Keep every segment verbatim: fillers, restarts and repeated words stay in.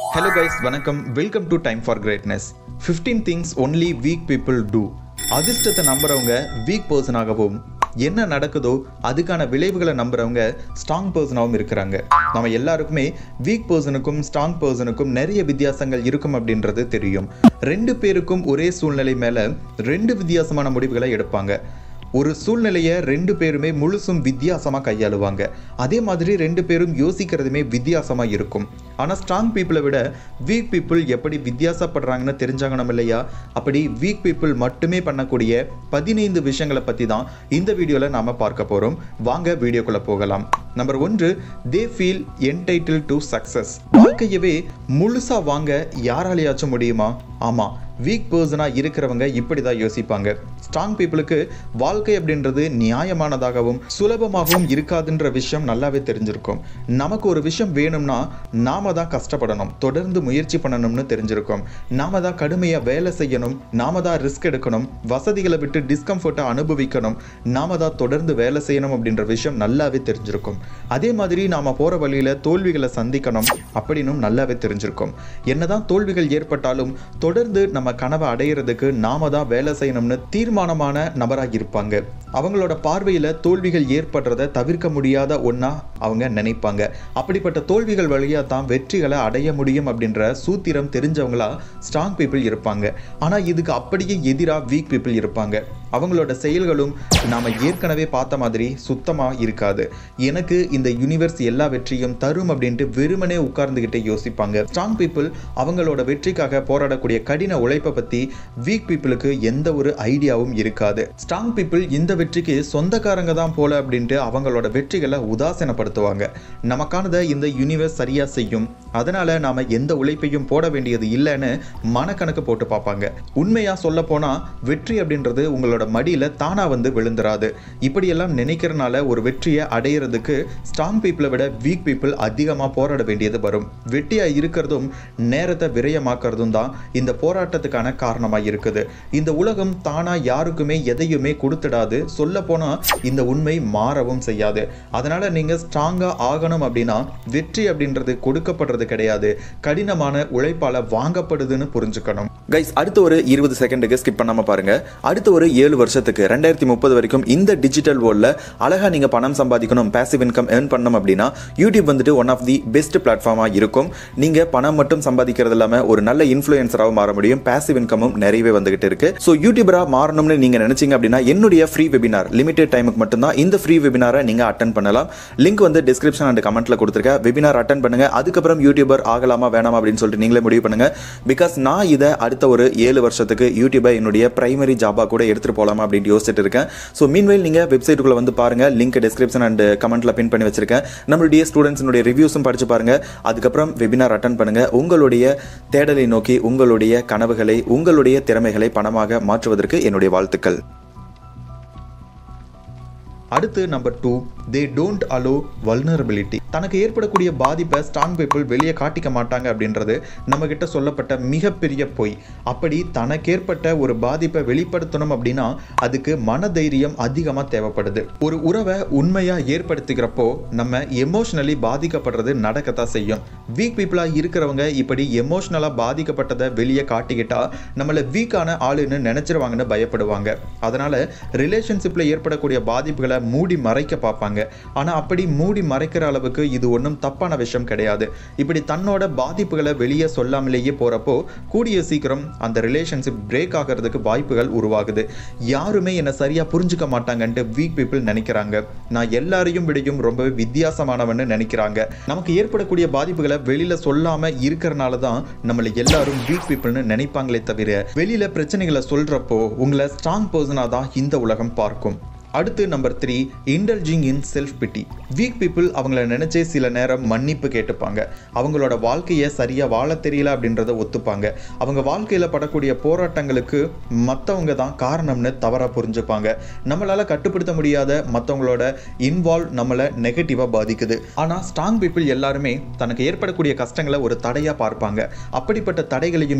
Hello guys, வணக்கம். Welcome to Time for Greatness. fifteen things only weak people do. அதிர்ஷ்டத்தை நம்புறவங்க week பர்சனாகவும் என்ன நடக்குதோ அதுக்கான விளைவுகளை நம்புறவங்க ஸ்ட்ராங் பர்சனாகவும் இருக்கிறாங்க. நம்ம எல்லாருக்குமே வீக் பர்சனுக்கும் ஸ்ட்ராங் பர்சனுக்கும் நிறைய வித்தியாசங்கள் இருக்கும் அப்படின்றது தெரியும். ரெண்டு பேருக்கும் ஒரே சூழ்நிலை மேல ரெண்டு வித்தியாசமான முடிவுகளை எடுப்பாங்க. ஒரு சூழ்நிலையை ரெண்டு பேருமே முழுசும் வித்தியாசமாக கையாளுவாங்க. அதே மாதிரி ரெண்டு பேரும் யோசிக்கிறதுமே வித்தியாசமாக இருக்கும். ஆனால் ஸ்ட்ராங் பீப்புளை விட வீக் பீப்புள் எப்படி வித்தியாசப்படுறாங்கன்னு தெரிஞ்சாங்கணும் இல்லையா? அப்படி வீக் பீப்புள் மட்டுமே பண்ணக்கூடிய பதினைந்து விஷயங்களை பற்றி தான் இந்த வீடியோவில் நாம் பார்க்க போகிறோம். வாங்க வீடியோக்குள்ளே போகலாம். நம்பர் ஒன்று, they feel entitled to success. வாழ்க்கையவே முழுசாக வாங்க யாராலையாச்சும் முடியுமா? ஆமாம், வீக் பர்சனாக இருக்கிறவங்க இப்படி தான் யோசிப்பாங்க. ஸ்ட்ராங் பீப்புளுக்கு வாழ்க்கை அப்படின்றது நியாயமானதாகவும் சுலபமாகவும் இருக்காதுன்ற விஷயம் நல்லாவே தெரிஞ்சிருக்கும். நமக்கு ஒரு விஷயம் வேணும்னா நாம தான் கஷ்டப்படணும், தொடர்ந்து முயற்சி பண்ணணும்னு தெரிஞ்சிருக்கும். நாம தான் கடுமையாக வேலை செய்யணும், நாம தான் ரிஸ்க் எடுக்கணும், வசதிகளை விட்டு டிஸ்கம்ஃபர்ட்டை அனுபவிக்கணும், நாம தான் தொடர்ந்து வேலை செய்யணும் அப்படின்ற விஷயம் நல்லாவே தெரிஞ்சிருக்கும். அதே மாதிரி நாம போகிற வழியில் தோல்விகளை சந்திக்கணும் அப்படின்னும் நல்லாவே தெரிஞ்சிருக்கும். என்னதான் தோல்விகள் ஏற்பட்டாலும் தொடர்ந்து நம்ம கனவை அடையிறதுக்கு நாம தான் வேலை செய்யணும்னு தீர்மானமான நபராக இருப்பாங்க. அவங்களோட பார்வையில தோல்விகள் ஏற்படுறதை தவிர்க்க முடியாத ஒன்னா அவங்க நினைப்பாங்க. அப்படிப்பட்ட தோல்விகள் வழியா தான் வெற்றிகளை அடைய முடியும் அப்படின்ற சூத்திரம் தெரிஞ்சவங்களா ஸ்ட்ராங் பீப்புள் இருப்பாங்க. ஆனா இதுக்கு அப்படியே எதிராக வீக் பீப்புள் இருப்பாங்க. அவங்களோட செயல்களும் நாம ஏற்கனவே பார்த்த மாதிரி சுத்தமா இருக்காது. எனக்கு இந்த யூனிவர்ஸ் எல்லா வெற்றியும் தரும் அப்படின்ட்டு வெறுமனே உட்கார்ந்துகிட்டே யோசிப்பாங்க. ஸ்ட்ராங் பீப்புள் அவங்களோட வெற்றிக்காக போராடக்கூடிய கடின உழைப்பை பத்தி வீக் பீப்புளுக்கு எந்த ஒரு ஐடியாவும் இருக்காது. ஸ்ட்ராங் பீப்புள் இந்த வெற்றிக்கு சொந்தக்காரங்க தான் போல அப்படின்ட்டு அவங்களோட வெற்றிகளை உதாசீனப்படுத்துவாங்க. நமக்கானதை இந்த யூனிவர்ஸ் சரியா செய்யும், அதனால நாம எந்த உழைப்பையும் போட வேண்டியது இல்லைன்னு மனக்கணக்கு போட்டு பார்ப்பாங்க. உண்மையா சொல்ல போனா வெற்றி அப்படின்றது உங்களோட மடியில தானா வந்து விழுந்துராது. இப்படியெல்லாம் நினைக்கிறனால ஒரு வெற்றியை அடையிறதுக்கு ஸ்ட்ராங் பீப்புளை விட வீக் பீப்புள் அதிகமா போராட வேண்டியது வரும். வெற்றியா இருக்கிறதும் நேரத்தை விரயமாக்குறதும் தான் இந்த போராட்டத்துக்கான காரணமா இருக்குது. இந்த உலகம் தானா யாருக்குமே எதையுமே கொடுத்துடாது. சொல்ல போனா இந்த உண்மை மாறவும் செய்யாது. அதனால நீங்க ஸ்ட்ராங்கா ஆகணும் அப்படின்னா வெற்றி அப்படின்றது கொடுக்கப்படுறது கிடையாது, கடினமான உழைப்பால வாங்கப்படுதுன்னு புரிஞ்சுக்கணும். கைஸ், அடுத்த ஒரு இருபது செகண்டுக்கு ஸ்கிப் பண்ணாம பாருங்க. அடுத்த ஒரு ஏழு வருஷத்துக்கு ரெண்டாயிரத்தி முப்பது வரைக்கும் இந்த டிஜிட்டல் வேர்ல்ட்ல அழகா நீங்க பணம் சம்பாதிக்கணும், பாசிவ் இன்கம் ஏர்ன் பண்ணணும் அப்படின்னா யூடியூப் வந்துட்டு ஒன் ஆஃப் தி பெஸ்ட் பிளாட்ஃபார்மா இருக்கும். நீங்க பணம் மட்டும் சம்பாதிக்கிறது இல்லாம ஒரு நல்ல இன்ஃப்ளூயன்சராகவும் மாற முடியும். பாசிவ் இன்கமும் நிறையவே வந்துகிட்டு இருக்கு. ஸோ யூடியூபரா மாறணும்னு நீங்க நினைச்சீங்க அப்படின்னா என்னுடைய ஃப்ரீ வெபினார் லிமிடெட் டைமுக்கு மட்டும்தான் இந்த ஃப்ரீ வெபினாரை நீங்க அட்டென்ட் பண்ணலாம். லிங்க் வந்து டிஸ்கிரிப்ஷன் அண்ட் கமெண்ட்ல கொடுத்துருக்கேன். வெபினார் அட்டென்ட் பண்ணுங்க. அதுக்கப்புறம் யூடியூபர் ஆகலாமா வேணாமா அப்படின்னு சொல்லிட்டு நீங்களே முடிவு பண்ணுங்க. பிகாஸ் நான் இதை அடுத்த ஒரு ஏழு வருஷத்துக்கு யூடியூபை என்னுடைய பிரைமரி ஜாபா கூட எடுத்துட்டு போலாமா அப்படின்னு யோசிச்சுட்டு இருக்கேன். ஸோ மீன்வைல் நீங்க வெப்சைட்டுக்குள்ள வந்து பாருங்க. லிங்க் டிஸ்கிரிப்ஷன் அண்ட் கமெண்ட்ல பின் பண்ணி வச்சிருக்கேன். நம்மளுடைய ஸ்டூடெண்ட்ஸுடைய ரிவ்யூஸும் படிச்சு பாருங்க. அதுக்கப்புறம் வெபினார் அட்டென்ட் பண்ணுங்க. உங்களுடைய தேடலை நோக்கி உங்களுடைய கனவுகளை உங்களுடைய திறமைகளை பணமாக மாற்றுவதற்கு என்னுடைய வாழ்த்துக்கள். அடுத்து number two, they don't allow vulnerability. தனக்கு ஏற்படக்கூடிய பாதிப்பை ஸ்ட்ராங் பீப்புள் வெளியே காட்டிக்க மாட்டாங்க அப்படின்றது நம்ம கிட்ட சொல்லப்பட்ட மிகப்பெரிய பொய். அப்படி தனக்கு ஏற்பட்ட ஒரு பாதிப்பை வெளிப்படுத்தணும் அப்படின்னா அதுக்கு மனதைரியம் அதிகமாக தேவைப்படுது. ஒரு உறவை உண்மையாக ஏற்படுத்திக்கிறப்போ நம்ம எமோஷனலி பாதிக்கப்படுறது நடக்கத்தான் செய்யும். வீக் பீப்புளாக இருக்கிறவங்க இப்படி எமோஷனலாக பாதிக்கப்பட்டதை வெளியே காட்டிக்கிட்டா நம்மளை வீக்கான ஆளுன்னு நினைச்சிருவாங்கன்னு பயப்படுவாங்க. அதனால ரிலேஷன்ஷிப்ல ஏற்படக்கூடிய பாதிப்புகளை மூடி மறைக்க பார்ப்பாங்க. ஆனா அப்படி மூடி மறைக்கிற அளவுக்கு இது ஒன்றும் தப்பான விஷயம் கிடையாது. இப்படி தன்னோட பாதிப்புகளை வெளியே சொல்லாமலேயே போறப்போ கூடிய சீக்கிரம் அந்த ரிலேஷன்ஷிப் பிரேக் ஆகிறதுக்கு வாய்ப்புகள் உருவாகுது. யாருமே என்ன சரியா புரிஞ்சுக்க மாட்டாங்கன்ட்டு வீக் பீப்புள் நினைக்கிறாங்க. நான் எல்லாரையும் விடையும் ரொம்பவே வித்தியாசமானவன்னு நினைக்கிறாங்க. நமக்கு ஏற்படக்கூடிய பாதிப்புகளை வெளியில சொல்லாம இருக்கிறனால தான் நம்மளை எல்லாரும் வீக் பீப்புள்னு நினைப்பாங்களே தவிர வெளியில பிரச்சனைகளை சொல்றப்போ உங்களை ஸ்ட்ராங் பர்சனா தான் இந்த உலகம் பார்க்கும். அடுத்து number three, indulging in self pity. Weak people அவங்கள நினைச்சே சில நேரம் மன்னிப்பு கேட்டுப்பாங்க. அவங்களோட வாழ்க்கையை சரியா வாழ தெரியல அப்படின்றத ஒத்துப்பாங்க. அவங்க வாழ்க்கையில படக்கூடிய போராட்டங்களுக்கு மற்றவங்க தான் காரணம்னு தவறா புரிஞ்சுப்பாங்க. நம்மளால கட்டுப்படுத்த முடியாத மற்றவங்களோட இன்வால்வ் நம்மளை நெகட்டிவா பாதிக்குது. ஆனா ஸ்ட்ராங் பீப்புள் எல்லாருமே தனக்கு ஏற்படக்கூடிய கஷ்டங்களை ஒரு தடையா பார்ப்பாங்க. அப்படிப்பட்ட தடைகளையுமே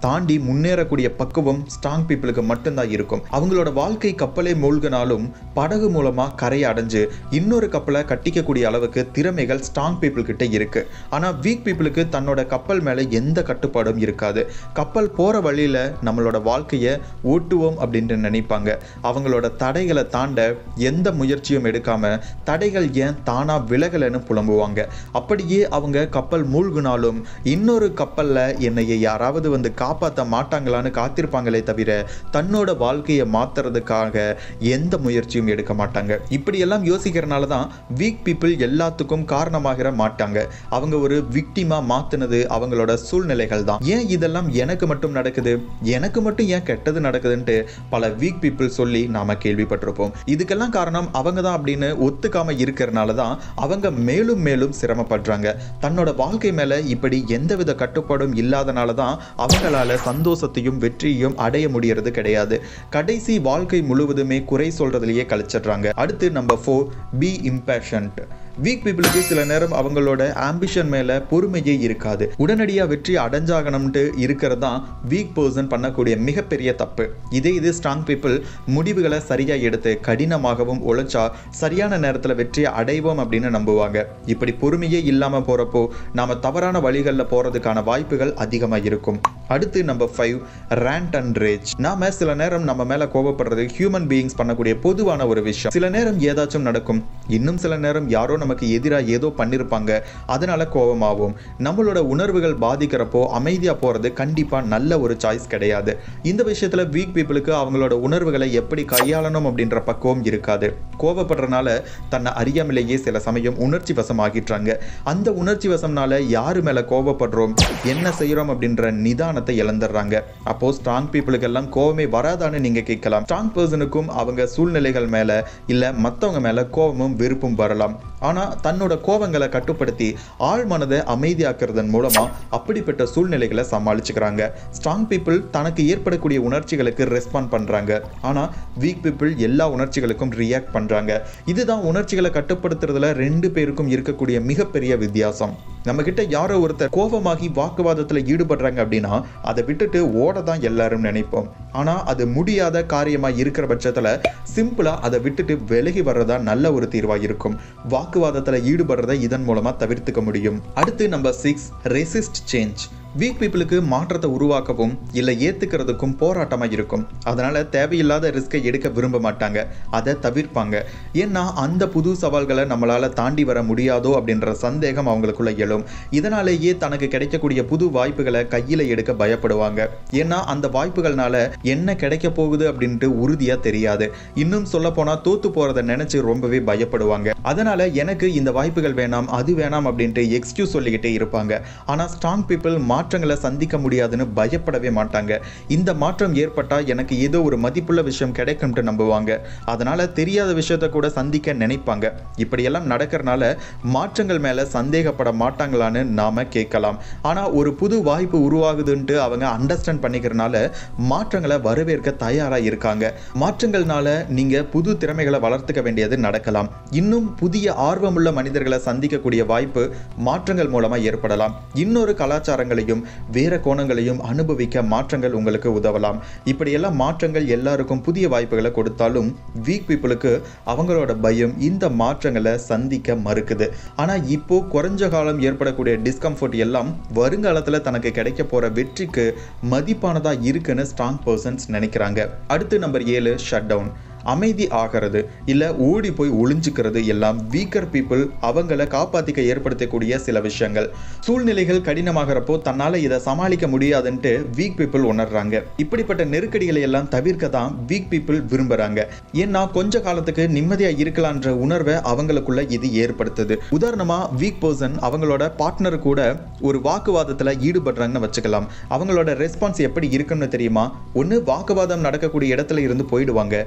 தாண்டி முன்னேறக்கூடிய பக்குவம் ஸ்ட்ராங் பீப்புளுக்கு மட்டும்தான் இருக்கும். அவங்களோட வாழ்க்கை கப்பலே மூழ்கினாலும் படகு மூலமா கரையை அடைஞ்சு இன்னொரு கப்பலை கட்டிக்கக்கூடிய அளவுக்கு திறமைகள் ஸ்ட்ராங் பீப்புள் கிட்ட இருக்கு. ஆனா வீக் பீப்புளுக்கு தன்னோட கப்பல் மேல எந்த கட்டுப்பாடும் இருக்காது. கப்பல் போற வழியில நம்மளோட வாழ்க்கையை ஓட்டுவோம் அப்படின்னு நினைப்பாங்க. அவங்களோட தடைகளை தாண்ட எந்த முயற்சியும் எடுக்காம தடைகள் ஏன் தானா விலகலன்னு புலம்புவாங்க. அப்படியே அவங்க கப்பல் மூழ்கினாலும் இன்னொரு கப்பல்ல என்னைய யாராவது வந்து காப்பாற்ற மாட்டாங்களான்னு காத்திருப்பாங்களே தவிர தன்னோட வாழ்க்கையை மாத்துறதுக்காக எந்த முயற்சியும் எடுக்க மாட்டாங்க. இப்படியெல்லாம் யோசிக்கிறனால தான் வீக் பீப்புள் எல்லாத்துக்கும் காரணமாகிற மாட்டாங்க. அவங்க ஒரு விக்டிமா மாத்துனது அவங்களோட சூழ்நிலைகள் தான். ஏன் இதெல்லாம் எனக்கு மட்டும் நடக்குது, எனக்கு மட்டும் ஏன் கெட்டது நடக்குதுன்ட்டு பல வீக் பீப்புள் சொல்லி நாம கேள்விப்பட்டிருப்போம். இதுக்கெல்லாம் காரணம் அவங்க தான் அப்படின்னு ஒத்துக்காம இருக்கிறனால தான் அவங்க மேலும் மேலும் சிரமப்படுறாங்க. தன்னோட வாழ்க்கை மேல இப்படி எந்தவித கட்டுப்பாடும் இல்லாதனால தான் அவங்களால சந்தோஷத்தையும் வெற்றியையும் அடைய முடியறது கிடையாது. கடைசி வாழ்க்கை முழுவதுமே குறை சொல்றதுலயே கழிச்சிடுறாங்க. அடுத்து number four, be impatient. Weak பீப்புளுக்கு சில நேரம் அவங்களோட ஆம்பிஷன் மேல பொறுமையே இருக்காது. உடனடியா வெற்றி அடைஞ்சாகணும்ட்டு இருக்கிறது தான் வீக் பர்சன் பண்ணக்கூடிய மிகப்பெரிய தப்பு. இதே இது ஸ்ட்ராங் பீப்புள் முடிவுகளை சரியா எடுத்து கடினமாகவும் உழைச்சா சரியான நேரத்தில் வெற்றியை அடைவோம் அப்படின்னு நம்புவாங்க. இப்படி பொறுமையே இல்லாம போறப்போ நாம தவறான வழிகளில் போறதுக்கான வாய்ப்புகள் அதிகமாக இருக்கும். அடுத்து number five, rant and rage. நாம சில நேரம் நம்ம மேல கோபப்படுறது ஹியூமன் பீயிங்ஸ் பண்ணக்கூடிய பொதுவான ஒரு விஷயம். சில நேரம் ஏதாச்சும் நடக்கும், இன்னும் சில நேரம் யாரோ நமக்கு எதிராக ஏதோ பண்ணிருப்பாங்க, அதனால கோபமாகும். நம்மளோட உணர்வுகள் பாதிக்கிறப்போ அமைதியா போறது கண்டிப்பா நல்ல ஒரு சாய்ஸ் கிடையாது. இந்த விஷயத்துல வீக் பீப்புளுக்கு அவங்களோட உணர்வுகளை எப்படி கையாளணும் அப்படின்ற பக்குவம் இருக்காது. கோபப்படுறதுனால தன்னை அறியாமலேயே சில சமயம் உணர்ச்சி வசம் ஆகிட்டாங்க. அந்த உணர்ச்சி வசம்னால யாரு மேல கோபப்படுறோம், என்ன செய்யறோம் அப்படின்ற நிதானத்தை இழந்துடுறாங்க. அப்போ ஸ்ட்ராங் பீப்புளுக்கு எல்லாம் கோபமே வராதான்னு நீங்க கேட்கலாம். ஸ்ட்ராங் பர்சனுக்கும் அவங்க சூழ்நிலைகள் மேல இல்ல மத்தவங்க மேல கோபமும் வெறுப்பும் வரலாம். ஆனா தன்னோட கோபங்களை கட்டுப்படுத்தி ஆழ் மனதை அமைதியாக்குறதன் மூலமா அப்படிப்பட்ட சூழ்நிலைகளை சமாளிச்சுக்கிறாங்க. ஸ்ட்ராங் பீப்புள் தனக்கு ஏற்படக்கூடிய உணர்ச்சிகளுக்கு ரெஸ்பாண்ட் பண்றாங்க. ஆனா வீக் பீப்புள் எல்லா உணர்ச்சிகளுக்கும் ரியாக்ட் பண்றாங்க. இதுதான் உணர்ச்சிகளை கட்டுப்படுத்துறதுல ரெண்டு பேருக்கும் இருக்கக்கூடிய மிகப்பெரிய வித்தியாசம். நம்ம கிட்ட யாரோ ஒருத்தர் கோபமாகி வாக்குவாதத்துல ஈடுபடுறாங்க அப்படின்னா அதை விட்டுட்டு ஓட தான் எல்லாரும் நினைப்போம். ஆனா அது முடியாத காரியமா இருக்கிற பட்சத்துல சிம்பிளா அதை விட்டுட்டு விலகி வர்றதா நல்ல ஒரு தீர்வா இருக்கும். வாக்குவாதத்துல ஈடுபடுறதை இதன் மூலமா தவிர்த்துக்க முடியும். அடுத்து number six, resist change. Weak பீப்புளுக்கு மாற்றத்தை உருவாக்கவும் இல்லை ஏத்துக்கிறதுக்கும் போராட்டமா இருக்கும். அதனால தேவையில்லாத ரிஸ்கை எடுக்க விரும்ப மாட்டாங்க, அதை தவிர்ப்பாங்க. ஏன்னா அந்த புது சவால்களை நம்மளால தாண்டி வர முடியாதோ அப்படின்ற சந்தேகம் அவங்களுக்குள்ள எழும். இதனாலேயே தனக்கு கிடைக்கக்கூடிய புது வாய்ப்புகளை கையில எடுக்க பயப்படுவாங்க. ஏன்னா அந்த வாய்ப்புகள்னால என்ன கிடைக்க போகுது அப்படின்ட்டு உறுதியா தெரியாது. இன்னும் சொல்ல போனா தோத்து போறதை நினைச்சு ரொம்பவே பயப்படுவாங்க. அதனால எனக்கு இந்த வாய்ப்புகள் வேணாம், அது வேணாம் அப்படின்ட்டு எக்ஸ்கியூஸ் சொல்லிக்கிட்டே இருப்பாங்க. ஆனா ஸ்ட்ராங் பீப்புள் மாற்றங்களை சந்திக்க முடியாதுன்னு பயப்படவே மாட்டாங்க. இந்த மாற்றம் ஏற்பட்டா எனக்கு ஏதோ ஒரு மதிப்புள்ள விஷயம் கிடைக்கும்னு நம்புவாங்க. அதனால தெரியாத விஷயத்தை கூட சந்திக்க நினைப்பாங்க. இப்படியெல்லாம் நடக்கிறனால மாற்றங்கள் மேல சந்தேகப்பட மாட்டாங்களான்னு நாம கேட்கலாம். ஆனா ஒரு புது வாய்ப்பு உருவாகுதுன்ட்டு அவங்க அண்டர்ஸ்டாண்ட் பண்ணிக்கிறனால மாற்றங்களை வரவேற்க தயாரா இருக்காங்க. மாற்றங்கள்னால நீங்க புது திறமைகளை வளர்த்துக்க வேண்டியது நடக்கலாம். இன்னும் புதிய ஆர்வமுள்ள மனிதர்களை சந்திக்கக்கூடிய வாய்ப்பு மாற்றங்கள் மூலமா ஏற்படலாம். இன்னொரு கலாச்சாரங்களையும் வேற கோணங்களையும் அனுபவிக்க மாற்றங்கள் உங்களுக்கு உதவலாம். இப்படியெல்லாம் மாற்றங்கள் எல்லாருக்கும் புதிய வாய்ப்புகளை கொடுத்தாலும் வீக் பீப்புளுக்கு அவங்களோட பயம் இந்த மாற்றங்களை சந்திக்க மறுக்குது. ஆனா இப்போ குறைஞ்ச காலம் ஏற்படக்கூடிய டிஸ்கம்ஃபர்ட் எல்லாம் வருங்காலத்துல தனக்கு கிடைக்க போற வெற்றிக்கு மதிப்பானதா இருக்குன்னு ஸ்ட்ராங் பர்சன்ஸ் நினைக்கிறாங்க. அடுத்து நம்பர் ஏழு, ஷட் டவுன். அமைதி ஆகிறது இல்ல ஓடி போய் ஒளிஞ்சுக்கிறது எல்லாம் வீக்கர் பீப்புள் அவங்களை காப்பாத்திக்க ஏற்படுத்தக்கூடிய சில விஷயங்கள். சூழ்நிலைகள் கடினமாகிறப்போ தன்னால இதை சமாளிக்க முடியாதுன்ட்டு வீக் பீப்புள் உணர்றாங்க. இப்படிப்பட்ட நெருக்கடிகளை எல்லாம் தவிர்க்க தான் வீக் பீப்புள் விரும்புறாங்க. ஏன்னா கொஞ்ச காலத்துக்கு நிம்மதியா இருக்கலான்ற உணர்வை அவங்களுக்குள்ள இது ஏற்படுத்துது. உதாரணமா வீக் பர்சன் அவங்களோட பார்ட்னர் கூட ஒரு வாக்குவாதத்துல ஈடுபடுறாங்கன்னு வச்சுக்கலாம். அவங்களோட ரெஸ்பான்ஸ் எப்படி இருக்குன்னு தெரியுமா? ஒன்னு வாக்குவாதம் நடக்கக்கூடிய இடத்துல இருந்து போயிடுவாங்க, இல்ல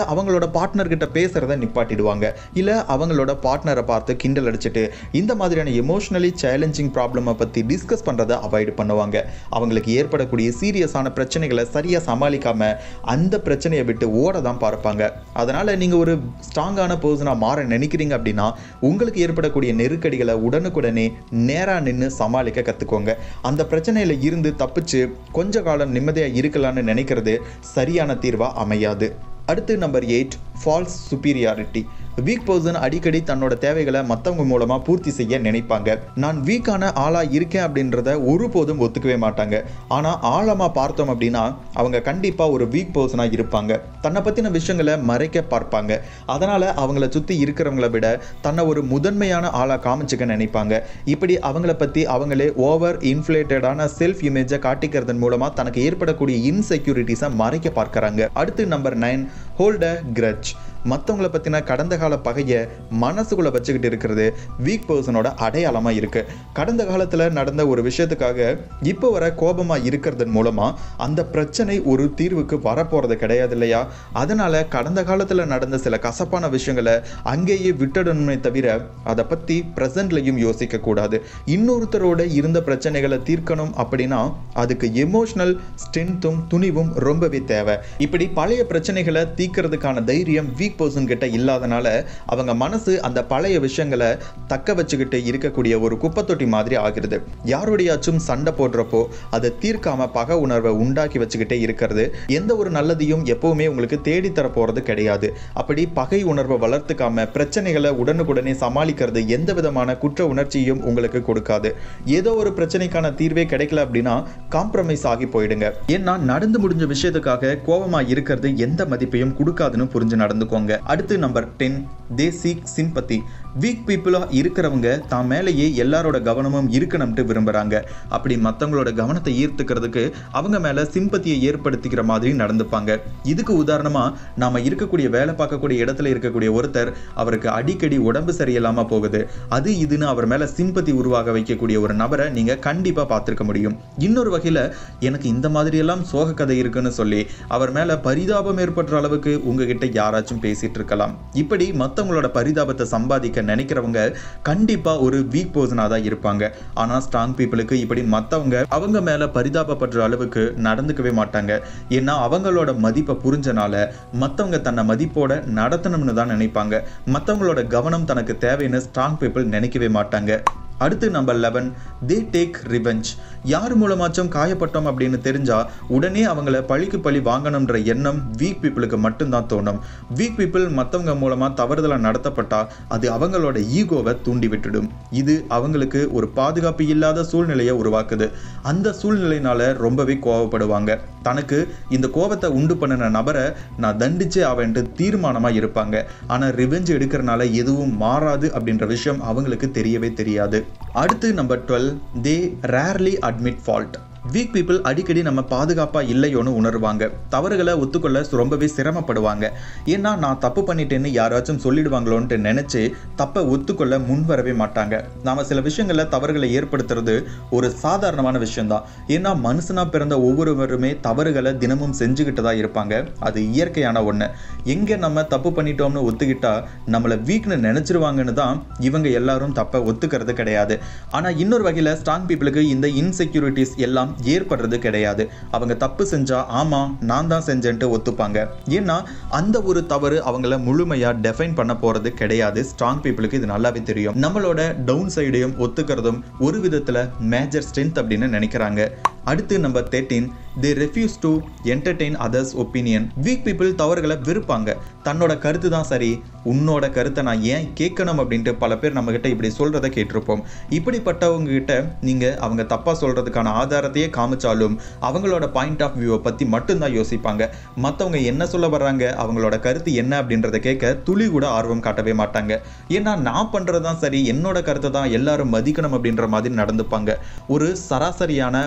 அவங்களோட பார்ட்னர் கிட்ட பேசுறத நிப்பாட்டிடுவாங்க, இல்ல அவங்களோட பார்ட்னரை பார்த்து கிண்டல் அடிச்சுட்டு இந்த மாதிரியான எமோஷனலி சேலஞ்சிங் ப்ராப்ளமை பத்தி டிஸ்கஸ் பண்றதை அவாய்ட் பண்ணுவாங்க. அவங்களுக்கு ஏற்படக்கூடிய சீரியஸான பிரச்சனைகளை சரியா சமாளிக்காம அந்த பிரச்சனையை விட்டு ஓட தான் பார்ப்பாங்க. அதனால நீங்க ஒரு ஸ்ட்ராங்கான பர்சனா மாற நினைக்கிறீங்க அப்படின்னா உங்களுக்கு ஏற்படக்கூடிய நெருக்கடிகளை உடனுக்குடனே நேரா நின்று சமாளிக்க கத்துக்கோங்க. அந்த பிரச்சனையில இருந்து தப்பிச்சு கொஞ்ச காலம் நிம்மதியா இருக்கலாம்னு நினைக்கிறது சரியான தீர்வா அமையாது. அடுத்து number eight, false superiority. Weak person அடிக்கடி தன்னோட தேவைகளை மற்றவங்க மூலமா பூர்த்தி செய்ய நினைப்பாங்க. நான் வீக்கான ஆளா இருக்கேன் அப்படின்றத ஒருபோதும் ஒத்துக்கவே மாட்டாங்க. ஆனா ஆழமா பார்த்தோம் அப்படின்னா அவங்க கண்டிப்பா ஒரு வீக் பர்சனா இருப்பாங்க. தன்னை பத்தின விஷயங்களை மறைக்க பார்ப்பாங்க. அதனால அவங்கள சுத்தி இருக்கிறவங்களை விட தன்னை ஒரு முதன்மையான ஆளா காமிச்சுக்க நினைப்பாங்க. இப்படி அவங்கள பத்தி அவங்களே ஓவர் இன்ஃப்ளேட்டடான செல்ஃப் இமேஜை காட்டிக்கிறதன் மூலமா தனக்கு ஏற்படக்கூடிய இன்செக்யூரிட்டிஸை மறைக்க பார்க்கறாங்க. அடுத்து number nine, hold a grudge. மற்றவங்களை பற்றின கடந்த கால பகையை மனசுக்குள்ளே வச்சுக்கிட்டு இருக்கிறது வீக் பர்சனோட அடையாளமாக இருக்குது. கடந்த காலத்தில் நடந்த ஒரு விஷயத்துக்காக இப்போ வர கோபமாக இருக்கிறதன் மூலமாக அந்த பிரச்சனை ஒரு தீர்வுக்கு வரப்போகிறது கிடையாது இல்லையா? அதனால் கடந்த காலத்தில் நடந்த சில கசப்பான விஷயங்களை அங்கேயே விட்டுடணுமே தவிர அதை பற்றி ப்ரெசண்ட்லையும் யோசிக்கக்கூடாது. இன்னொருத்தரோட இருந்த பிரச்சனைகளை தீர்க்கணும் அப்படின்னா அதுக்கு எமோஷனல் ஸ்ட்ரென்த்தும் துணிவும் ரொம்பவே தேவை. இப்படி பழைய பிரச்சனைகளை தீர்க்கிறதுக்கான தைரியம் வீக் பர்சன் கிட்ட இல்லாதனால அவங்க மனசு அந்த பழைய விஷயங்களை தக்க வச்சுக்கிட்டு இருக்கக்கூடிய ஒரு குப்பத்தொட்டி மாதிரி ஆகிறது. யாரோடையாச்சும் சண்டை போடுறப்போ அதை தீர்க்காம பகை உணர்வை உண்டாக்கி வச்சுக்கிட்டே இருக்கிறது எந்த ஒரு நல்லதையும் எப்பவுமே உங்களுக்கு தேடித்தர போறது கிடையாது. அப்படி பகை உணர்வை வளர்த்துக்காம பிரச்சனைகளை உடனுக்குடனே சமாளிக்கிறது எந்த விதமான குற்ற உணர்ச்சியும் உங்களுக்கு கொடுக்காது. ஏதோ ஒரு பிரச்சனைக்கான தீர்வே கிடைக்கல அப்படின்னா காம்ப்ரமைஸ் ஆகி போயிடுங்க. ஏன்னா நடந்து முடிஞ்ச விஷயத்துக்காக கோபமா இருக்கிறது எந்த மதிப்பையும் கொடுக்காதுன்னு புரிஞ்சு நடந்துக்கோங்க. அடுத்து number ten, they seek sympathy. வீக் பீப்புளா இருக்கிறவங்க தான் மேலேயே எல்லாரோட கவனமும் இருக்கணும்ட்டு விரும்புறாங்க. அப்படி மற்றவங்களோட கவனத்தை ஈர்த்துக்கிறதுக்கு அவங்க மேல சிம்பத்தியை ஏற்படுத்திக்கிற மாதிரி நடந்துப்பாங்க. இதுக்கு உதாரணமா நாம இருக்கக்கூடிய வேலை பார்க்கக்கூடிய இடத்துல இருக்கக்கூடிய ஒருத்தர் அவருக்கு அடிக்கடி உடம்பு சரியில்லாம போகுது, அது இதுன்னு அவர் மேல சிம்பத்தி உருவாக வைக்கக்கூடிய ஒரு நபரை நீங்க கண்டிப்பா பார்த்திருக்க முடியும். இன்னொரு வகையில எனக்கு இந்த மாதிரி எல்லாம் சோக கதை இருக்குன்னு சொல்லி அவர் மேல பரிதாபம் ஏற்படுற அளவுக்கு உங்ககிட்ட யாராச்சும் பேசிட்டு இருக்கலாம். இப்படி மற்றவங்களோட பரிதாபத்தை சம்பாதிக்க நினைக்கிறவங்க கண்டிப்பா ஒரு வீக் பர்சனா தான் இருப்பாங்க. ஆனா ஸ்ட்ராங் பீப்புளுக்கு இப்படி மற்றவங்க அவங்க மேல பரிதாபப்படுற அளவுக்கு நடந்துக்கவே மாட்டாங்க. ஏன்னா அவங்களோட மதிப்பை புரிஞ்சனால மற்றவங்க தன்னை மதிப்போட நடத்தணும்னு தான் நினைப்பாங்க. மற்றவங்களோட கவனம் தனக்கு தேவைன்னு ஸ்ட்ராங் பீப்புள் நினைக்கவே மாட்டாங்க. அடுத்து number eleven, they take revenge. யார் மூலமாச்சும் காயப்பட்டோம் அப்படின்னு தெரிஞ்சா உடனே அவங்கள பழிக்கு பழி வாங்கணும்ன்ற எண்ணம் வீக் பீப்புளுக்கு மட்டும்தான் தோணும். வீக் பீப்புள் மற்றவங்க மூலமா தவறுதலா நடத்தப்பட்டா அது அவங்களோட ஈகோவை தூண்டி விட்டுடும். இது அவங்களுக்கு ஒரு பாதுகாப்பு இல்லாத சூழ்நிலையை உருவாக்குது. அந்த சூழ்நிலையினால ரொம்பவே கோவப்படுவாங்க. தனக்கு இந்த கோபத்தை உண்டு பண்ணின நபரை நான் தண்டிச்சே அவன்ட்டு தீர்மானமா இருப்பாங்க. ஆனா ரிவெஞ்ச் எடுக்கிறனால எதுவும் மாறாது அப்படின்ற விஷயம் அவங்களுக்கு தெரியவே தெரியாது. அடுத்து number twelve, they rarely admit fault. Weak people அடிக்கடி நம்ம பாதுகாப்பா இல்லையோன்னு உணர்வாங்க. தவறுகளை ஒத்துக்கொள்ள ரொம்பவே சிரமப்படுவாங்க. ஏன்னா நான் தப்பு பண்ணிட்டேன்னு யாராச்சும் சொல்லிடுவாங்களோன்ட்டு நினைச்சு தப்பை ஒத்துக்கொள்ள முன்வரவே மாட்டாங்க. நாம சில விஷயங்கள்ல தவறுகளை ஏற்படுத்துறது ஒரு சாதாரணமான விஷயம்தான். ஏன்னா மனுஷனா பிறந்த ஒவ்வொருவருமே தவறுகளை தினமும் செஞ்சுக்கிட்டு தான் இருப்பாங்க. அது இயற்கையான ஒண்ணு. எங்க நம்ம தப்பு பண்ணிட்டோம்னு ஒத்துக்கிட்டா நம்மளை வீக்னு நினைச்சிருவாங்கன்னு தான் இவங்க எல்லாரும் தப்பை ஒத்துக்கிறது கிடையாது. ஆனா இன்னொரு வகையில ஸ்ட்ராங் பீப்புளுக்கு இந்த இன்செக்யூரிட்டிஸ் எல்லாம் ஏற்படுறது கிடையாது. அவங்க தப்பு செஞ்சா ஆமா நான் தான் செஞ்சேன்ட்டு ஒத்துப்பாங்க. ஏன்னா அந்த ஒரு தவறு அவங்கள முழுமையா டெஃபைன் பண்ண போறது கிடையாது. ஸ்ட்ராங் பீப்புளுக்கு இது நல்லாவே தெரியும். நம்மளோட டவுன் சைடையும் ஒத்துக்கிறதும் ஒரு விதத்துல மேஜர் ஸ்ட்ரென்த் அப்படின்னு நினைக்கிறாங்க. அடுத்து number thirteen, they refuse to entertain others opinion. Weak people தவறுகளை விருப்பாங்க. தன்னோட கருத்து தான் சரி, உன்னோட கருத்தை நான் ஏன் கேட்கணும் அப்படின்ட்டு பல பேர் நம்ம கிட்ட இப்படி சொல்றதை கேட்டிருப்போம். இப்படிப்பட்டவங்க கிட்ட நீங்க அவங்க தப்பா சொல்றதுக்கான ஆதாரத்தையே காமிச்சாலும் அவங்களோட பாயிண்ட் ஆஃப் வியூவை பத்தி மட்டும்தான் யோசிப்பாங்க. மற்றவங்க என்ன சொல்ல வர்றாங்க, அவங்களோட கருத்து என்ன அப்படின்றத கேட்க துளி கூட ஆர்வம் காட்டவே மாட்டாங்க. ஏன்னா நான் பண்றதுதான் சரி, என்னோட கருத்தை தான் எல்லாரும் மதிக்கணும் அப்படின்ற மாதிரி நடந்துப்பாங்க. ஒரு சராசரியான மக்கள்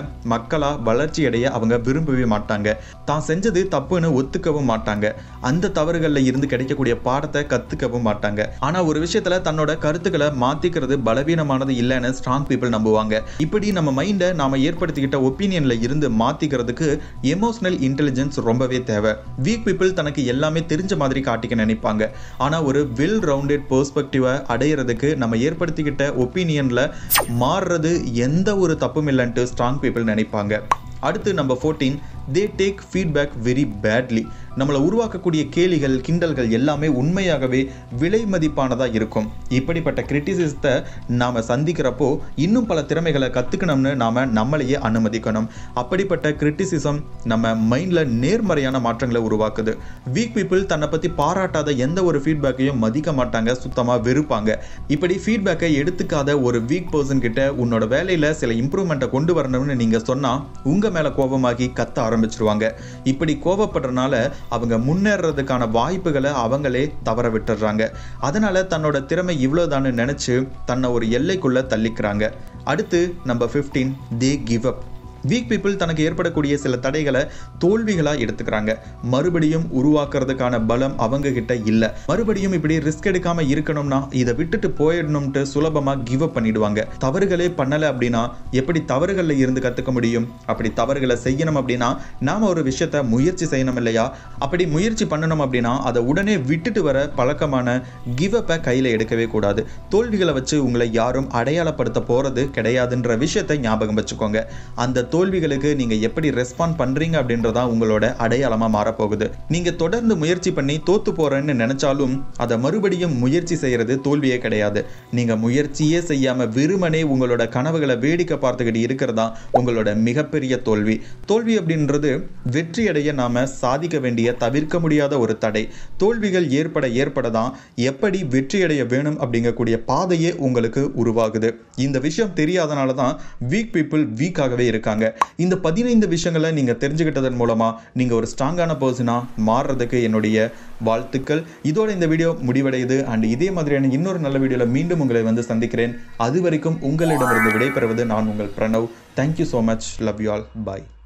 மக்களா வளர்ச்சி அடைய அவங்க விரும்பவே மாட்டாங்க. தான் செஞ்சது தப்புன்னு ஒத்துக்கவும் மாட்டாங்க. அந்த தவறுகள்ல இருந்து கிடைக்கக்கூடிய பாடத்தை கத்துக்கவும் மாட்டாங்க. ஆனா ஒரு விஷயத்துல தன்னோட கருத்துக்களை மாத்திக்கிறது பலவீனமானது இல்லைன்னு ஸ்ட்ராங் பீப்புள் நம்புவாங்க. இப்படி நம்ம மைண்டை நாம ஏற்படுத்திக்கிட்ட ஒப்பீனியன்ல இருந்து மாத்திக்கிறதுக்கு எமோஷனல் இன்டெலிஜென்ஸ் ரொம்பவே தேவை. வீக் பீப்புள் தனக்கு எல்லாமே தெரிஞ்ச மாதிரி காட்டிக்க நினைப்பாங்க. ஆனா ஒரு வெல் ரவுண்டட் பெர்ஸ்பெக்டிவை அடையிறதுக்கு நம்ம ஏற்படுத்திக்கிட்ட ஒப்பீனியன்ல மாறுறது எந்த ஒரு தப்பும் இல்லைன்ட்டு ஸ்ட்ராங் பீப்புள் நினைப்பாங்க. அடுத்து number fourteen, they take feedback very badly. நம்மளை உருவாக்கக்கூடிய கேலிகள் கிண்டல்கள் எல்லாமே உண்மையாகவே விலை மதிப்பானதாக இருக்கும். இப்படிப்பட்ட கிரிட்டிசிசத்தை நாம் சந்திக்கிறப்போ இன்னும் பல திறமைகளை கற்றுக்கணும்னு நாம் நம்மளையே அனுமதிக்கணும். அப்படிப்பட்ட கிரிட்டிசிசம் நம்ம மைண்டில் நேர்மறையான மாற்றங்களை உருவாக்குது. வீக் பீப்புள் தன்னை பற்றி பாராட்டாத எந்த ஒரு ஃபீட்பேக்கையும் மதிக்க மாட்டாங்க, சுத்தமாக வெறுப்பாங்க. இப்படி ஃபீட்பேக்கை எடுத்துக்காத ஒரு வீக் பர்சன் கிட்ட உன்னோட வேலையில் சில இம்ப்ரூவ்மெண்ட்டை கொண்டு வரணும்னு நீங்கள் சொன்னால் உங்கள் மேலே கோபமாகி கத்த ஆரம்பிச்சிருவாங்க. இப்படி கோபப்படுறதுனால அவங்க முன்னேறதுக்கான வாய்ப்புகளை அவங்களே தவற விட்டுறாங்க. அதனால தன்னோட திறமை இவ்வளவுதான்னு நினைச்சு தன்னை ஒரு எல்லைக்குள்ள தள்ளிக்கிறாங்க. அடுத்து number fifteen, they give up. Weak people தனக்கு ஏற்படக்கூடிய சில தடைகளை தோல்விகளாக எடுத்துக்கிறாங்க. மறுபடியும் உருவாக்குறதுக்கான பலம் அவங்க கிட்ட இல்லை. மறுபடியும் இப்படி ரிஸ்க் எடுக்காம இருக்கணும்னா இதை விட்டுட்டு போயிடணும்ட்டு சுலபமாக கிவ் அப் பண்ணிடுவாங்க. தவறுகளே பண்ணலை அப்படின்னா எப்படி தவறுகளில் இருந்து கற்றுக்க முடியும்? அப்படி தவறுகளை செய்யணும் அப்படின்னா நாம ஒரு விஷயத்த முயற்சி செய்யணும் இல்லையா? அப்படி முயற்சி பண்ணணும் அப்படின்னா அதை உடனே விட்டுட்டு வர பழக்கமான கிவ் அப்பை கையில் எடுக்கவே கூடாது. தோல்விகளை வச்சு உங்களை யாரும் அடையாளப்படுத்த போறது கிடையாதுன்ற விஷயத்தை ஞாபகம் வச்சுக்கோங்க. அந்த தோல்விகளுக்கு நீங்க எப்படி ரெஸ்பாண்ட் பண்றீங்க அப்படின்றதா உங்களோட அடையாளமா மாறப்போகுது. நீங்க தொடர்ந்து முயற்சி பண்ணி தோத்து போறேன்னு நினைச்சாலும் அதை மறுபடியும் முயற்சி செய்யறது தோல்வியே கிடையாது. நீங்க முயற்சியே செய்யாம வெறுமனே உங்களோட கனவுகளை வேடிக்கை பார்த்துக்கிட்டு இருக்கிறதா உங்களோட மிகப்பெரிய தோல்வி. தோல்வி அப்படின்றது வெற்றி அடைய நாம சாதிக்க வேண்டிய தவிர்க்க முடியாத ஒரு தடை. தோல்விகள் ஏற்பட ஏற்படதான் எப்படி வெற்றி அடைய வேணும் அப்படிங்கக்கூடிய பாதையே உங்களுக்கு உருவாகுது. இந்த விஷயம் தெரியாதனால தான் வீக் பீப்புள் வீக்காகவே இருக்காங்க. இந்த பதினைந்து விஷயங்களை நீங்க தெரிஞ்சுக்கிட்டதன் மூலமா நீங்க ஒரு ஸ்ட்ராங்கான பர்சனா மாறுறதுக்கு என்னுடைய வாழ்த்துக்கள். இதோட இந்த வீடியோ முடிவடையுது. அண்ட் இதே மாதிரியான இன்னொரு நல்ல வீடியோல மீண்டும் உங்களை வந்து சந்திக்கிறேன். அது வரைக்கும் உங்களிடமிருந்து விடைபெறுவது நான் உங்கள் Pranav. Thank you so much. Love you all. Bye.